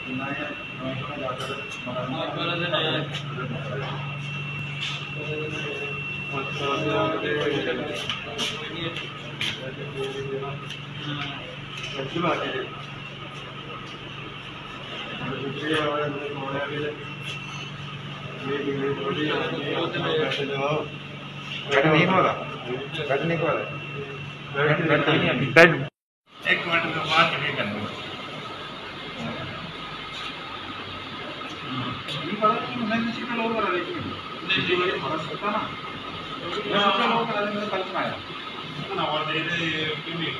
एक मिनट में बात नहीं करनी मैं किसी लोग करा रही थी नहीं फर्क होता ना मैं लोग करा रहे कल में आया ना और दे दे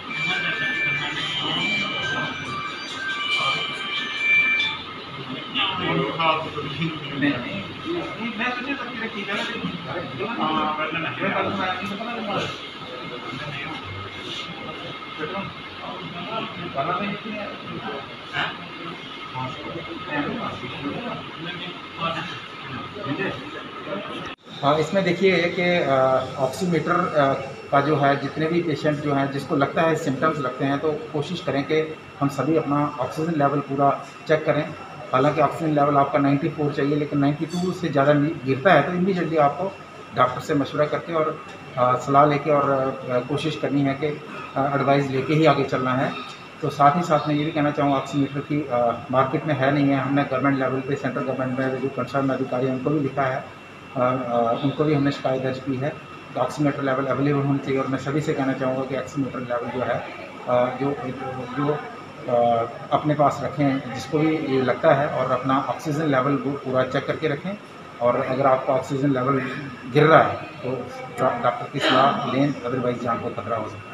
मैं सोचे तक रखी है हां वरना नहीं कल में आया नहीं पता नहीं इसमें देखिए कि ऑक्सीमीटर का जो है जितने भी पेशेंट जो हैं जिसको लगता है सिम्टम्स लगते हैं तो कोशिश करें कि हम सभी अपना ऑक्सीजन लेवल पूरा चेक करें। हालांकि ऑक्सीजन लेवल आपका 94 चाहिए लेकिन 92 से ज़्यादा गिरता है तो इमीडिएटली आपको डॉक्टर से मशवरा करके और सलाह लेके और कोशिश करनी है कि एडवाइस लेके ही आगे चलना है। तो साथ ही साथ मैं ये भी कहना चाहूँगा ऑक्सीमीटर की मार्केट में है नहीं है। हमने गवर्नमेंट लेवल पे सेंट्रल गवर्नमेंट में जो कंसर्न अधिकारी हैं उनको भी लिखा है, उनको भी हमने शिकायत दर्ज की है। तो ऑक्सीमीटर लेवल अवेलेबल होनी चाहिए और मैं सभी से कहना चाहूँगा कि ऑक्सीमीटर लेवल जो है जो अपने पास रखें जिसको भी ये लगता है और अपना ऑक्सीजन लेवल वो पूरा चेक करके रखें। और अगर आपका ऑक्सीजन लेवल गिर रहा है तो डॉक्टर की सलाह लें, अदरवाइज जान को खतरा हो सकता है।